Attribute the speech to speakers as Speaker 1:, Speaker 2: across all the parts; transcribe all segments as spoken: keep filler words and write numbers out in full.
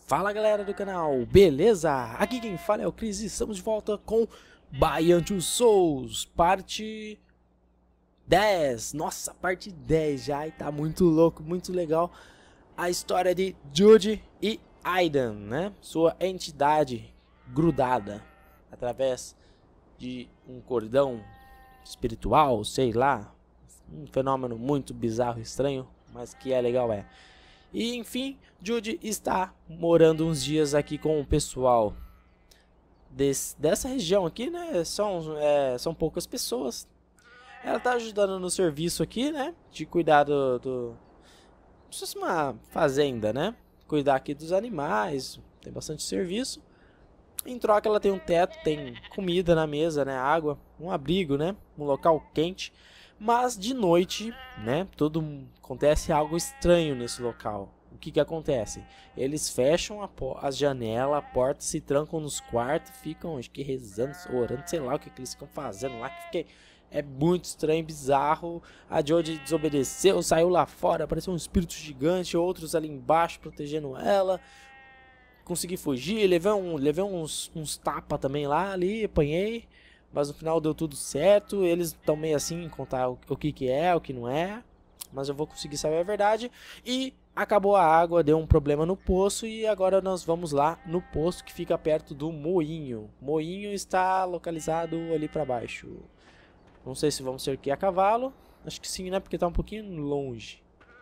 Speaker 1: Fala galera do canal, beleza? Aqui quem fala é o Chris e estamos de volta com Beyond Two Souls, parte dez. Nossa, parte dez já e tá muito louco, muito legal. A história de Jude e Aiden, né? Sua entidade grudada através de um cordão espiritual, sei lá. Um fenômeno muito bizarro e estranho, mas que é legal é. E enfim, Jude está morando uns dias aqui com o pessoal desse, dessa região aqui, né? São, é, são poucas pessoas. Ela está ajudando no serviço aqui, né? De cuidar do... do como se fosse uma fazenda, né? Cuidar aqui dos animais, tem bastante serviço. Em troca ela tem um teto, tem comida na mesa, né? Água, um abrigo, né? Um local quente. Mas de noite, né, tudo acontece algo estranho nesse local. O que que acontece? Eles fecham a as janelas, a porta, se trancam nos quartos, ficam, acho que rezando, orando, sei lá o que que eles ficam fazendo lá, que fiquei, é muito estranho, bizarro. A Jodie desobedeceu, saiu lá fora, apareceu um espírito gigante, outros ali embaixo protegendo ela. Consegui fugir, levei, um, levei uns, uns tapas também lá, ali, apanhei. Mas no final deu tudo certo. Eles estão meio assim em contar o, o que que é, o que não é. Mas eu vou conseguir saber a verdade. E acabou a água, deu um problema no poço. E agora nós vamos lá no poço que fica perto do moinho. O moinho está localizado ali para baixo. Não sei se vamos ter que ir a cavalo. Acho que sim, né? Porque está um pouquinho longe.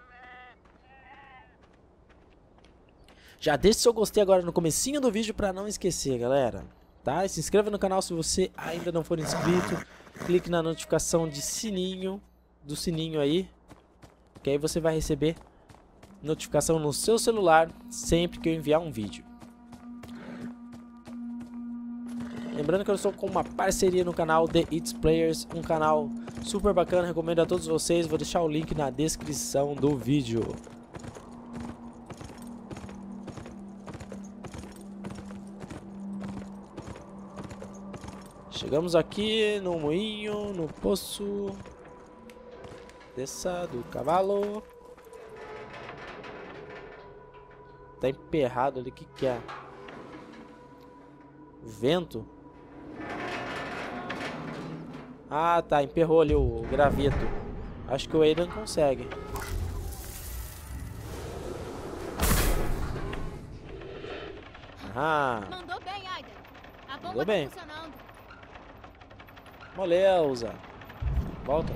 Speaker 1: Já deixa seu gostei agora no comecinho do vídeo para não esquecer, galera. Tá? E se inscreva no canal se você ainda não for inscrito. Clique na notificação de sininho, do sininho aí, que aí você vai receber notificação no seu celular sempre que eu enviar um vídeo. Lembrando que eu estou com uma parceria no canal The It's Players, um canal super bacana, recomendo a todos vocês. Vou deixar o link na descrição do vídeo. Chegamos aqui no moinho, no poço. Desça do cavalo. Tá emperrado ali, o que que é? Vento? Ah, tá, emperrou ali o, o graveto. Acho que o Aiden consegue. Ah,
Speaker 2: Mandou bem, Aiden. A bomba
Speaker 1: mandou
Speaker 2: tá
Speaker 1: bem.
Speaker 2: funcionando.
Speaker 1: Moleza. Volta.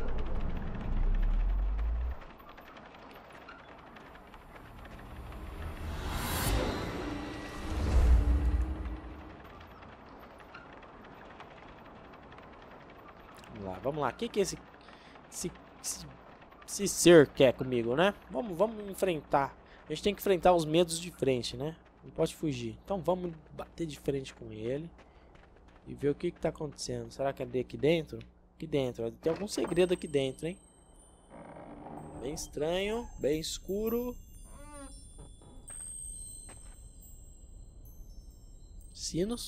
Speaker 1: Vamos lá, vamos lá. O que que esse, esse, esse, esse ser quer comigo, né? Vamos, vamos enfrentar. A gente tem que enfrentar os medos de frente, né? Não pode fugir. Então vamos bater de frente com ele. E ver o que que tá acontecendo. Será que é aqui dentro? Aqui dentro. Tem algum segredo aqui dentro, hein? Bem estranho. Bem escuro. Sinos.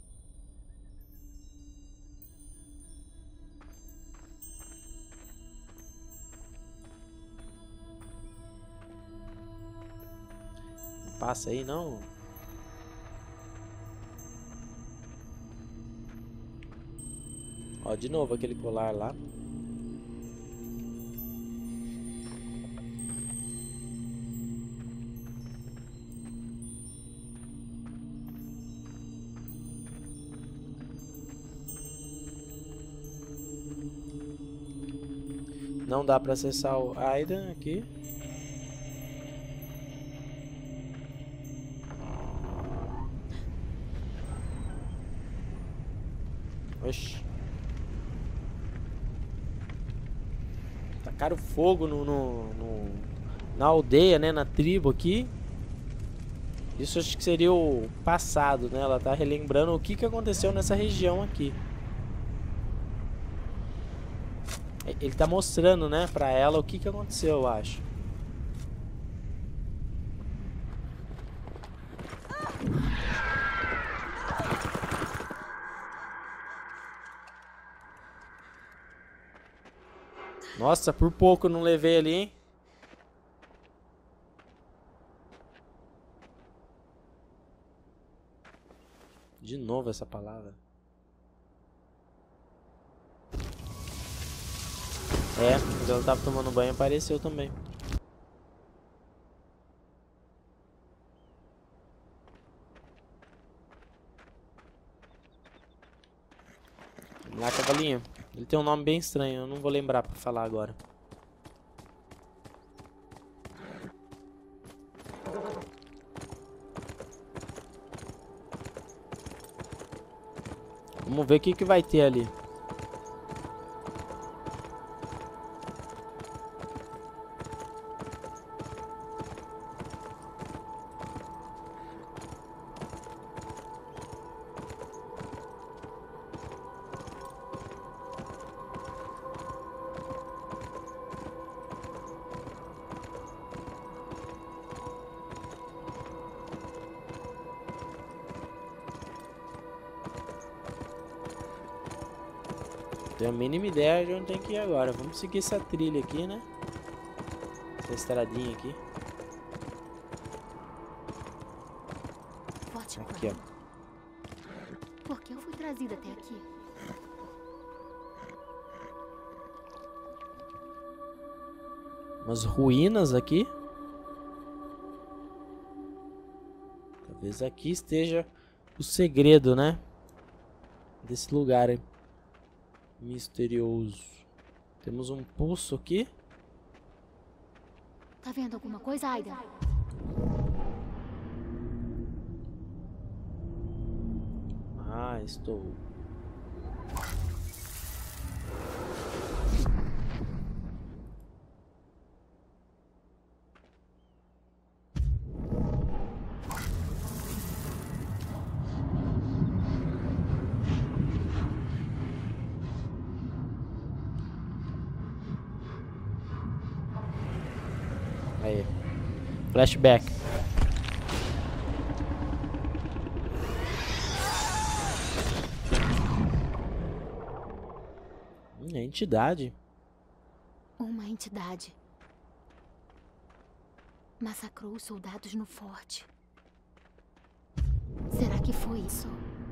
Speaker 1: Não passa aí, não. Ó, de novo aquele colar lá. Não dá pra acessar o Aiden aqui. Oxi. Tacaram fogo no, no, no, na aldeia, né? Na tribo aqui. Isso acho que seria o passado, né? Ela tá relembrando o que, que aconteceu nessa região aqui. Ele tá mostrando, né, pra ela o que, que aconteceu, eu acho. Nossa, por pouco eu não levei ali, hein? De novo essa palavra. É, quando ela tava tomando banho apareceu também. Vamos lá, cavalinho. Ele tem um nome bem estranho, eu não vou lembrar pra falar agora. Vamos ver o que que vai ter ali. Tenho a mínima ideia de onde tem que ir agora. Vamos seguir essa trilha aqui, né? Essa estradinha aqui. Aqui, ó.
Speaker 2: Por que eu fui trazida até aqui?
Speaker 1: Umas ruínas aqui. Talvez aqui esteja o segredo, né? Desse lugar aí. Misterioso. Temos um pulso aqui.
Speaker 2: Tá vendo alguma coisa, Aida?
Speaker 1: Ah, estou. Aí. Flashback. Hum, é entidade.
Speaker 2: Uma entidade massacrou os soldados no forte. Será que foi isso?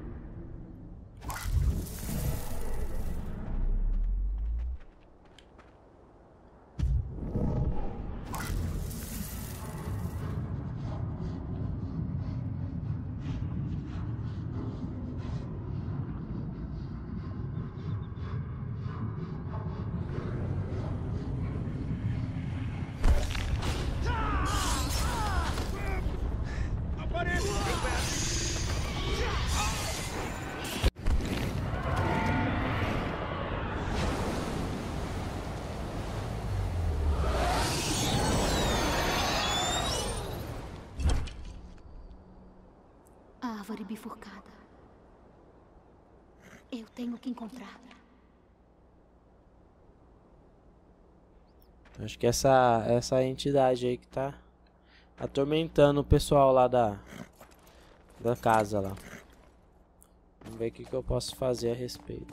Speaker 2: A árvore bifurcada. Eu tenho que encontrar.
Speaker 1: Acho que essa essa entidade aí que tá atormentando o pessoal lá da da casa lá. Vamos ver o que que eu posso fazer a respeito.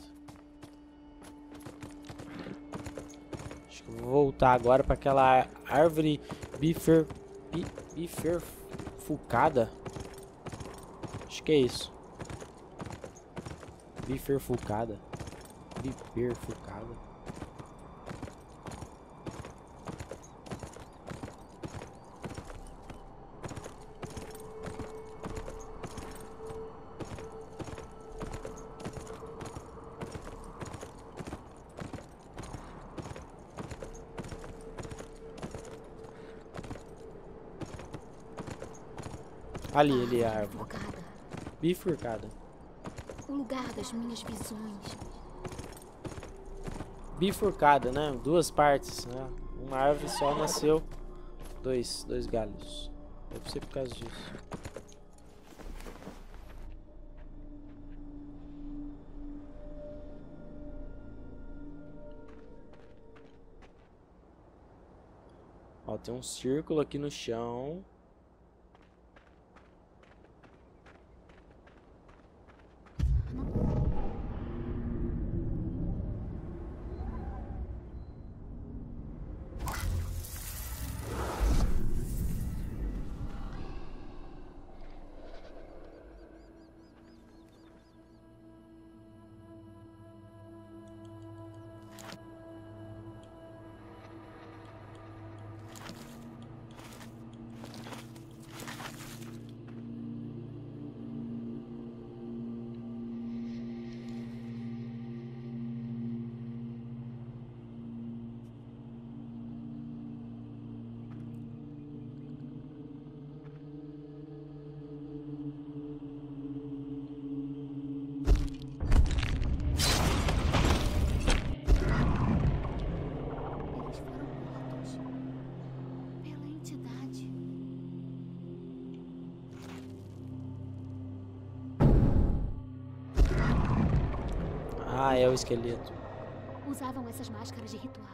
Speaker 1: Acho que eu vou voltar agora para aquela árvore bifer bi, bifurcada. Acho que é isso. Bifurcada. Bifurcada. Ali, ali é a árvore.
Speaker 2: Bifurcada.
Speaker 1: Bifurcada.
Speaker 2: O lugar das minhas visões.
Speaker 1: Bifurcada, né? Duas partes, né? Uma árvore só nasceu dois, dois galhos. Deve ser por causa disso. Ó, tem um círculo aqui no chão. Ah, é o esqueleto.
Speaker 2: Usavam essas máscaras de ritual.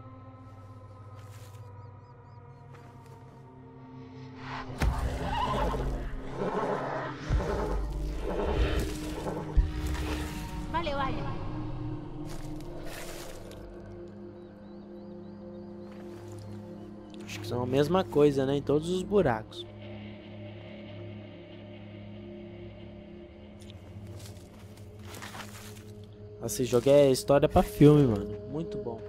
Speaker 2: Valeu, Alien.
Speaker 1: Acho que são a mesma coisa, né? Em todos os buracos. Esse jogo é história pra filme, mano. Muito bom.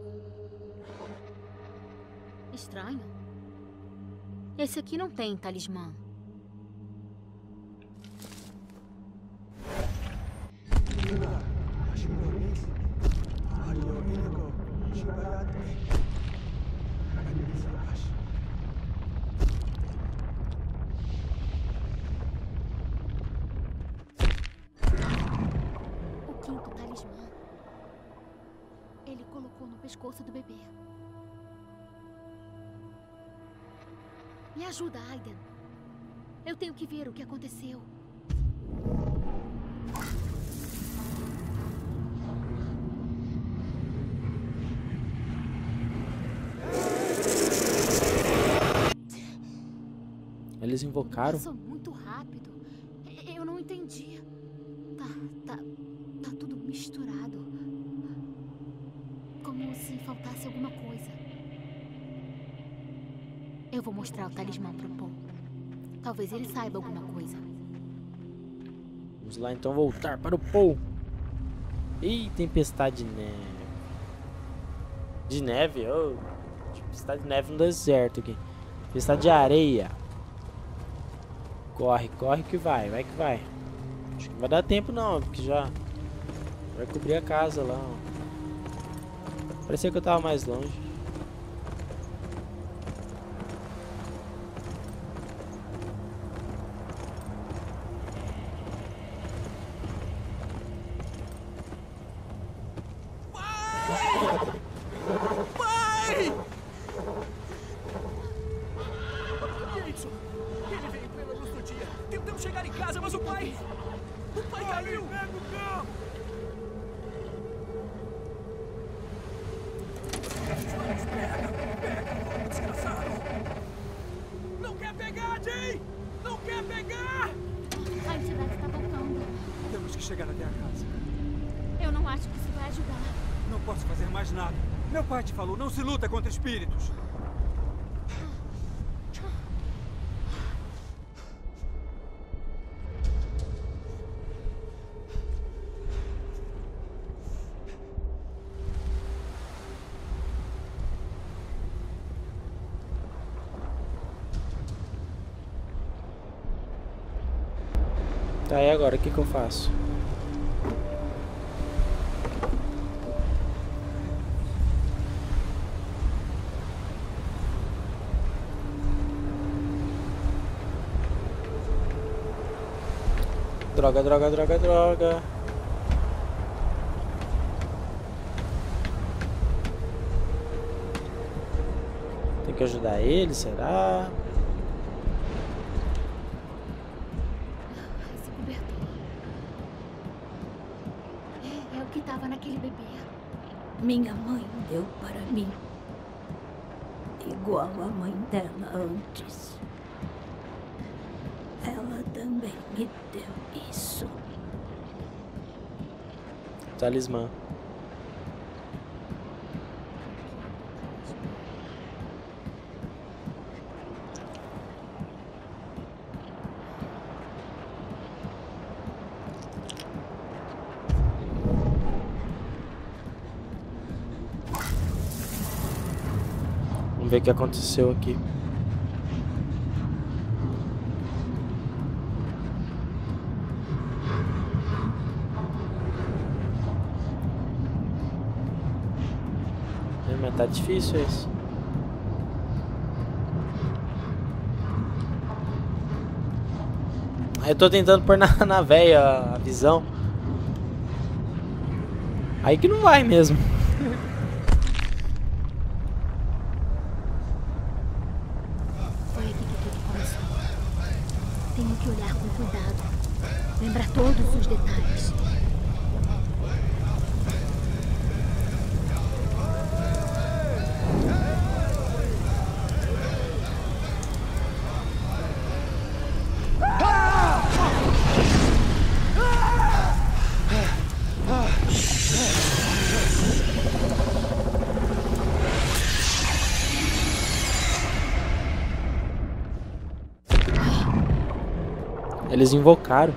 Speaker 2: Estranho. Esse aqui não tem talismã. O quinto talismã. Ele colocou no pescoço do bebê. Me ajuda, Aiden. Eu tenho que ver o que aconteceu.
Speaker 1: Eles invocaram?
Speaker 2: Passou muito rápido. Eu não entendi. Tá, tá, tá tudo misturado. Como se faltasse alguma coisa. Eu vou mostrar o talismã pro Paul. Talvez ele saiba alguma coisa.
Speaker 1: Vamos lá então voltar para o Paul. Ih, tempestade de neve. De neve? Oh, tempestade de neve no deserto aqui. Tempestade de areia. Corre, corre que vai, vai que vai. Acho que não vai dar tempo não, porque já vai cobrir a casa lá. Ó. Parecia que eu tava mais longe.
Speaker 3: Chegar em casa, mas o pai... O pai caiu! Pega o carro! Pega, pega, desgraçado! Não quer pegar, Jay! Não quer pegar!
Speaker 2: A entidade está voltando.
Speaker 3: Temos que chegar até a casa.
Speaker 2: Eu não acho que isso vai ajudar.
Speaker 3: Não posso fazer mais nada. Meu pai te falou, não se luta contra espíritos.
Speaker 1: Tá, e agora? O que que eu faço? Droga, droga, droga, droga. Tem que ajudar ele, será?
Speaker 2: Esse cobertor. É, é o que estava naquele bebê.
Speaker 4: Minha mãe deu para mim. Igual a mãe dela antes. Ela também me deu isso.
Speaker 1: Talismã. Vamos ver o que aconteceu aqui. Mas tá difícil isso. Eu tô tentando pôr na, na véia a visão. Aí que não vai mesmo.
Speaker 2: Foi aqui que tudo começou. Tenho que olhar com cuidado. Lembrar todos os detalhes.
Speaker 1: Eles invocaram.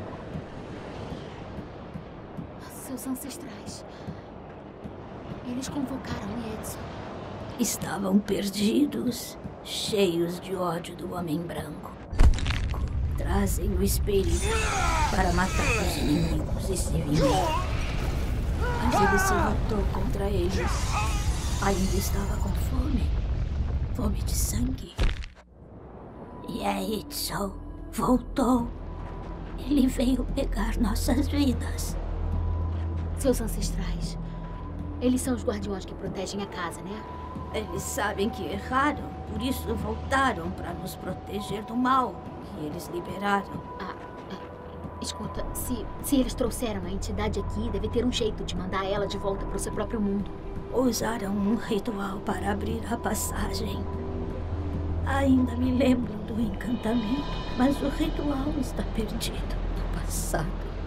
Speaker 2: Seus ancestrais. Eles convocaram Edson.
Speaker 4: Estavam perdidos, cheios de ódio do Homem Branco. Trazem o espírito para matar os inimigos e se vingar. Mas ele se voltou contra eles. Ainda estava com fome. Fome de sangue. E a Edson voltou. Ele veio pegar nossas vidas.
Speaker 2: Seus ancestrais. Eles são os guardiões que protegem a casa, né?
Speaker 4: Eles sabem que erraram, por isso voltaram para nos proteger do mal que eles liberaram.
Speaker 2: Ah, é. Escuta, se, se eles trouxeram a entidade aqui, deve ter um jeito de mandar ela de volta para o seu próprio mundo.
Speaker 4: Usaram um ritual para abrir a passagem. Ainda me lembro do encantamento, mas o ritual está perdido no passado.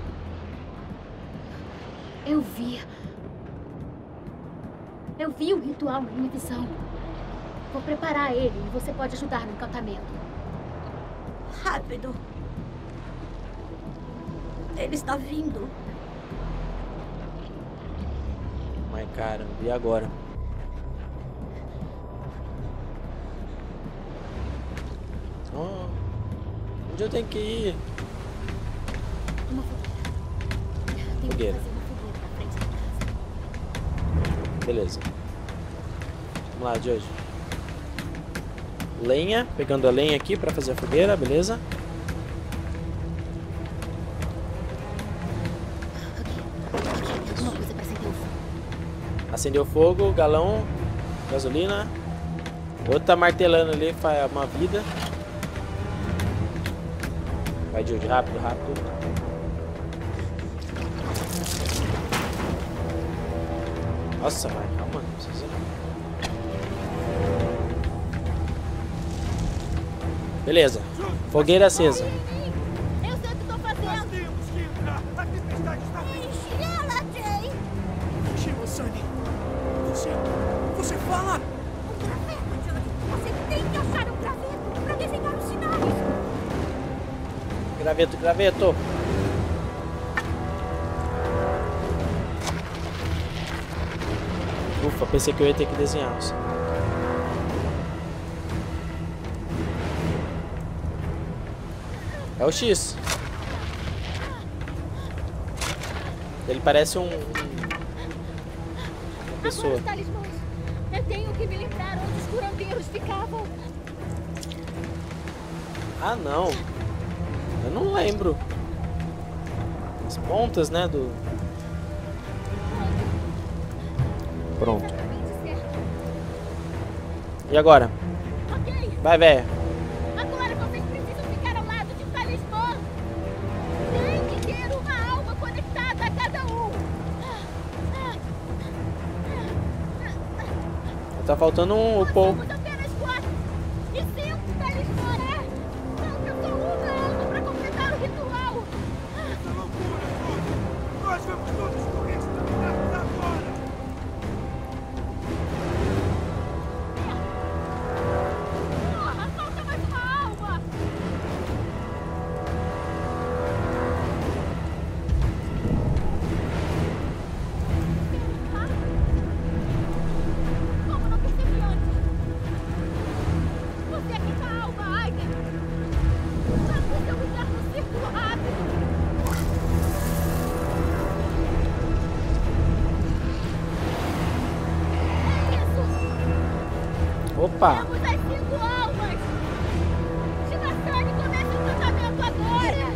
Speaker 2: Eu vi. Eu vi o ritual na minha visão. Vou preparar ele e você pode ajudar no encantamento.
Speaker 4: Rápido! Ele está vindo.
Speaker 1: Mas caramba, e agora? Oh, onde eu tenho que ir?
Speaker 2: Uma fogueira. Tenho
Speaker 1: Fogueira.
Speaker 2: que fazer uma fogueira na frente da casa.
Speaker 1: Beleza. Vamos lá, Jojo. Lenha, pegando a lenha aqui pra fazer a fogueira, beleza?
Speaker 2: Ok. Ok. Alguma coisa para acender o fogo.
Speaker 1: Acendeu o fogo, galão, gasolina. Outro tá martelando ali, faz uma vida. Vai, Jojo, rápido, rápido. Nossa, vai, calma, não precisa. Beleza, fogueira acesa.
Speaker 2: Eu sei o que estou fazendo.
Speaker 3: Temos que entrar. A tempestade está vindo.
Speaker 2: Enche ela, Jay.
Speaker 3: Chegou, Sunny. Você... Você fala?
Speaker 2: Um graveto, Johnny. Você tem que achar um graveto para desenhar os sinais.
Speaker 1: Graveto, graveto. Ufa, pensei que eu ia ter que desenhar isso. É o X. Ele parece um... uma pessoa.
Speaker 2: Agora os talismãs. Eu tenho que me lembrar onde os curandeiros ficavam.
Speaker 1: Ah, não. Eu não lembro. As pontas, né, do... Pronto.
Speaker 2: Exatamente certo.
Speaker 1: E agora?
Speaker 2: Ok.
Speaker 1: Vai, velho.
Speaker 2: Agora vocês precisam ficar ao lado de um talismã. Tem que ter uma alma conectada a cada um.
Speaker 1: Tá faltando um, o Paul.
Speaker 2: Somos apenas quatro. E cinco talismã, né? Falta só uma alma para completar o ritual.
Speaker 3: Essa loucura, Jojo. Nós vamos todos correr estrangulados agora.
Speaker 2: Porra, falta mais uma alma. Ah, como não percebi antes? Você é a quinta alma, Aiden. Vamos seu lugar no círculo rápido. Isso.
Speaker 1: Opa.
Speaker 2: Temos as cinco almas. Shimasani, comece o tratamento agora.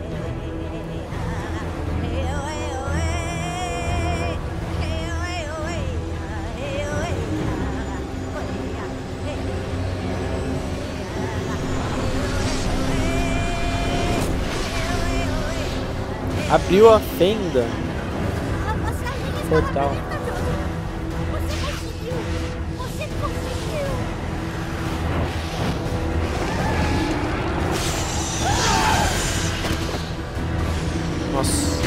Speaker 1: Abriu a fenda.
Speaker 2: A passagem está
Speaker 1: Portal.
Speaker 2: aberta, Jojo. Você conseguiu. Você conseguiu.
Speaker 1: Nossa.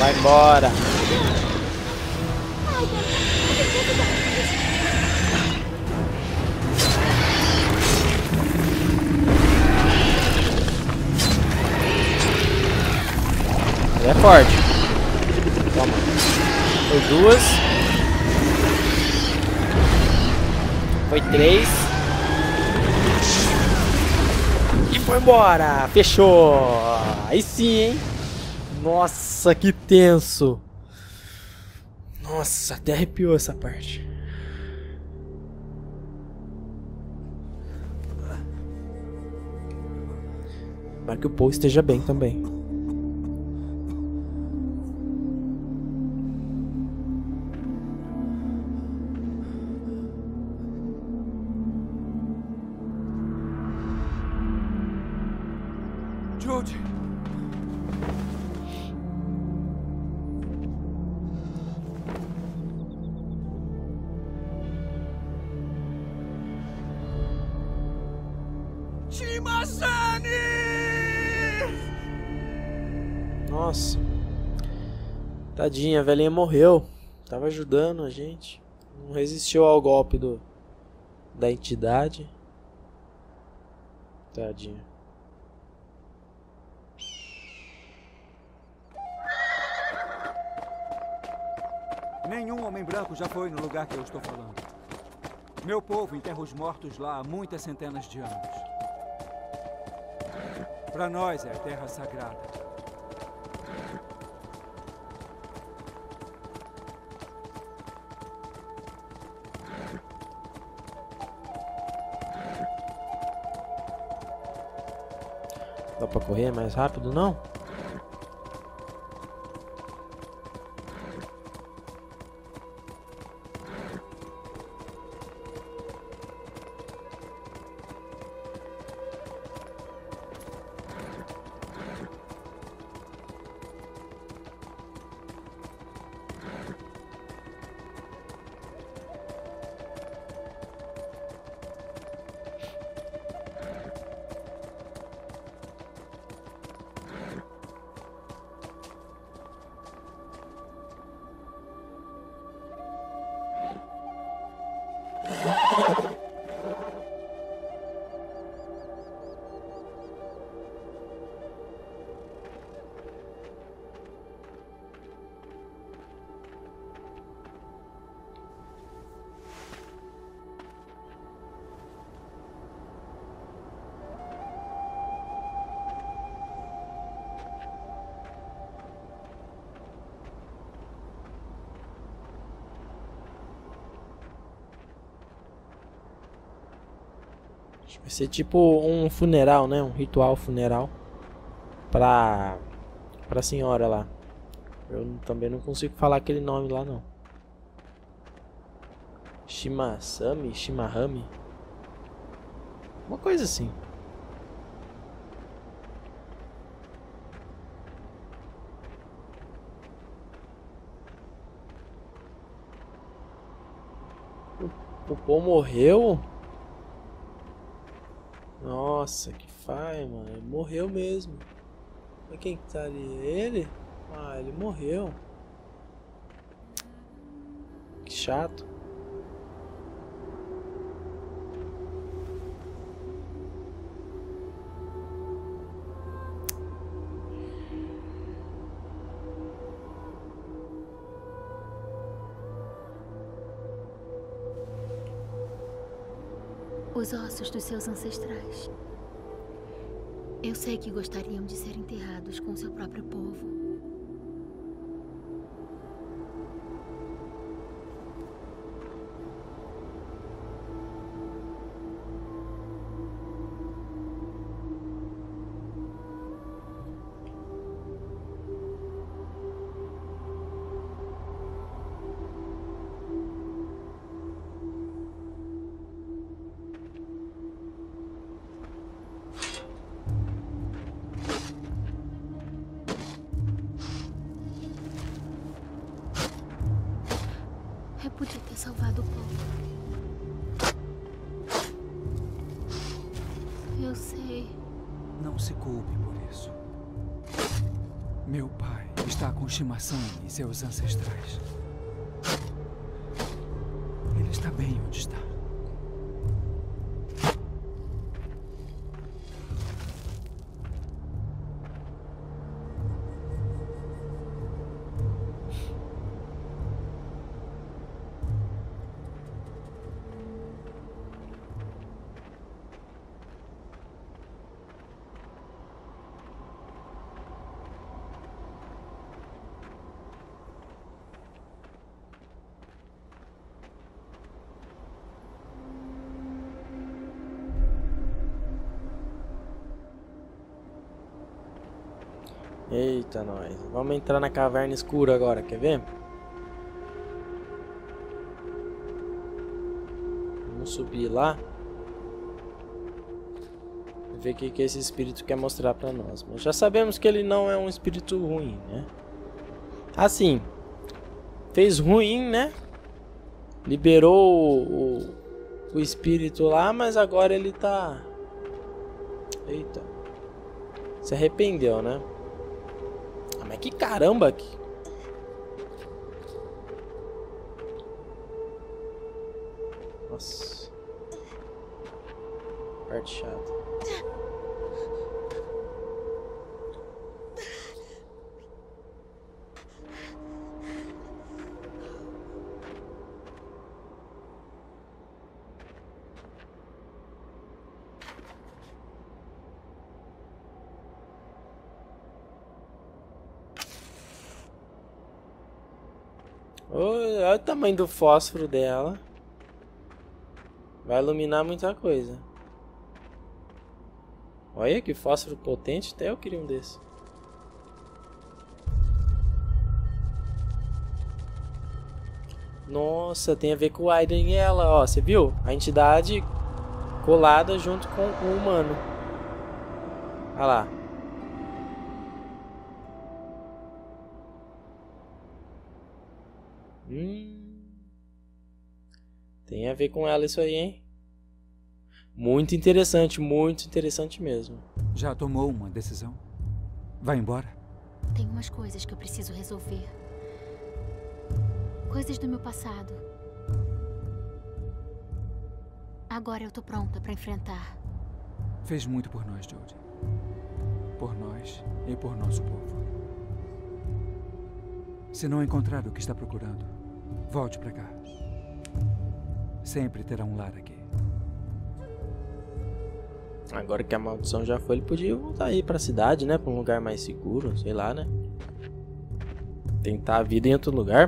Speaker 1: Vai embora. É forte. Toma. Foi duas. Foi três. E foi embora. Fechou. Aí sim, hein? Nossa, que tenso. Nossa, até arrepiou essa parte. Para que o Paul esteja bem também.
Speaker 3: Jude. Shima-san!
Speaker 1: Nossa. Tadinha, a velhinha morreu. Tava ajudando a gente. Não resistiu ao golpe do da entidade. Tadinha.
Speaker 3: Nenhum homem branco já foi no lugar que eu estou falando. Meu povo enterra os mortos lá há muitas centenas de anos. Para nós é a terra sagrada.
Speaker 1: Dá pra correr mais rápido, não? Vai ser tipo um funeral, né? Um ritual funeral pra, pra senhora lá. Eu também não consigo falar aquele nome lá, não. Shima-sami? Shima-rami? Uma coisa assim. O Paul morreu? Nossa, que faz, mano. Ele morreu mesmo. Mas quem que tá ali? Ele? Ah, ele morreu. Que chato.
Speaker 5: Os ossos dos seus ancestrais. Eu sei que gostariam de ser enterrados com seu próprio povo. Eu podia ter salvado o povo. Eu sei.
Speaker 3: Não se culpe por isso. Meu pai está com Shima-san e seus ancestrais. Ele está bem onde está.
Speaker 1: Eita, nós. Vamos entrar na caverna escura agora, quer ver? Vamos subir lá. Ver o que, que esse espírito quer mostrar pra nós. Mas já sabemos que ele não é um espírito ruim, né? Assim, fez ruim, né? Liberou o, o espírito lá, mas agora ele tá... Eita. Se arrependeu, né? Mas que caramba aqui. Nossa. Parte chata. Olha o tamanho do fósforo dela. Vai iluminar muita coisa. Olha que fósforo potente. Até eu queria um desse. Nossa, tem a ver com o Aiden e ela. Ó, você viu? A entidade colada junto com o humano. Olha lá. Hum. Tem a ver com ela isso aí, hein? Muito interessante, muito interessante mesmo.
Speaker 3: Já tomou uma decisão? Vai embora?
Speaker 5: Tem umas coisas que eu preciso resolver. Coisas do meu passado. Agora eu tô pronta pra enfrentar.
Speaker 3: Fez muito por nós, Jodie. Por nós e por nosso povo. Se não encontrar o que está procurando, volte pra cá. Sempre terá um lar aqui.
Speaker 1: Agora que a maldição já foi, ele podia voltar aí pra cidade, né? Pra um lugar mais seguro, sei lá, né? Tentar a vida em outro lugar.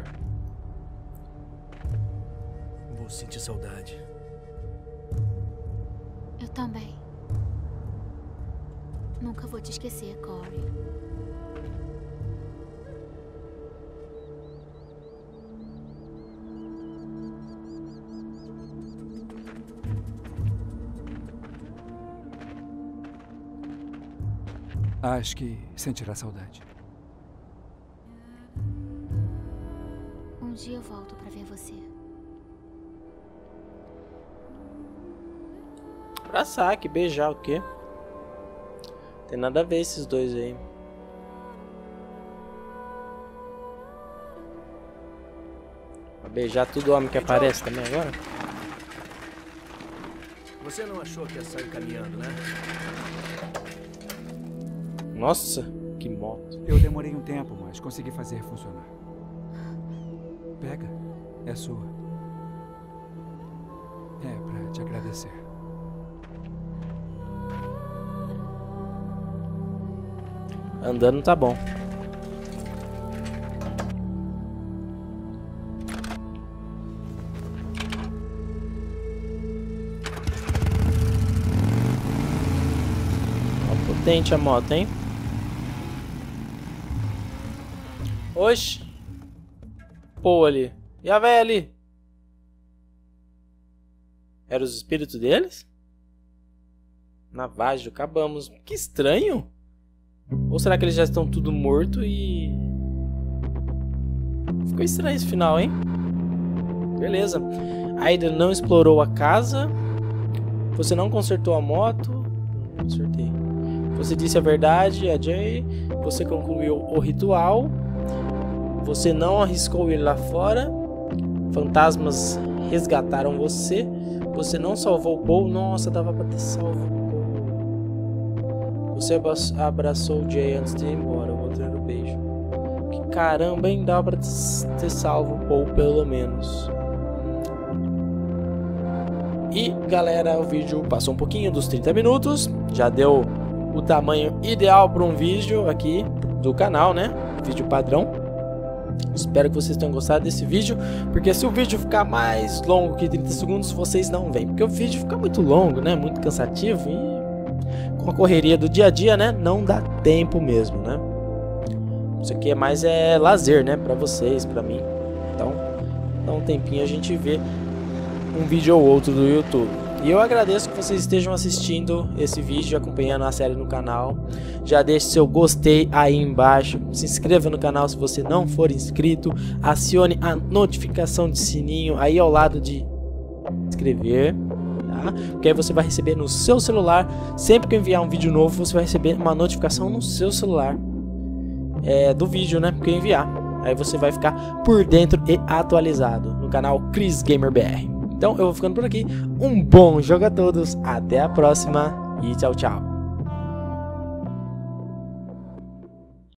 Speaker 6: Vou sentir saudade.
Speaker 5: Eu também. Nunca vou te esquecer, Corey.
Speaker 3: Acho que sentirá saudade.
Speaker 5: Um dia eu volto pra ver você.
Speaker 1: Abraçar, que beijar o quê? Tem nada a ver esses dois aí. Vai beijar todo homem que aparece também agora?
Speaker 6: Você não achou que ia sair caminhando, né?
Speaker 1: Nossa, que moto.
Speaker 3: Eu demorei um tempo, mas consegui fazer funcionar. Pega, é sua. É pra te agradecer.
Speaker 1: Andando tá bom. Ó, potente a moto, hein? Oxi. Pô, ali. E a véia ali? Eram os espíritos deles? Navajo, acabamos. Que estranho. Ou será que eles já estão tudo morto e... Ficou estranho esse final, hein? Beleza. Aiden não explorou a casa. Você não consertou a moto. Não consertei. Você disse a verdade, a Jay. Você concluiu o ritual. Você não arriscou ir lá fora. Fantasmas resgataram você. Você não salvou o Paul. Nossa, dava pra ter salvo o Paul. Você abraçou o Jay antes de ir embora. O outro era o beijo. Que caramba, hein? Dava pra ter salvo o Paul, pelo menos. E galera, o vídeo passou um pouquinho dos trinta minutos. Já deu o tamanho ideal para um vídeo aqui do canal, né? Vídeo padrão. Espero que vocês tenham gostado desse vídeo, porque se o vídeo ficar mais longo que trinta segundos, vocês não veem, porque o vídeo fica muito longo, né? Muito cansativo e com a correria do dia a dia, né? Não dá tempo mesmo, né? Isso aqui é mais é lazer, né? Para vocês, para mim. Então, dá um tempinho a gente vê um vídeo ou outro do YouTube. E eu agradeço que vocês estejam assistindo esse vídeo, acompanhando a série no canal. Já deixe seu gostei aí embaixo. Se inscreva no canal se você não for inscrito. Acione a notificação de sininho aí ao lado de inscrever, tá? Porque aí você vai receber no seu celular. Sempre que eu enviar um vídeo novo, você vai receber uma notificação no seu celular é, do vídeo, né? Que eu enviar. Aí você vai ficar por dentro e atualizado no canal Chris Gamer B R. Então eu vou ficando por aqui. Um bom jogo a todos. Até a próxima e tchau, tchau.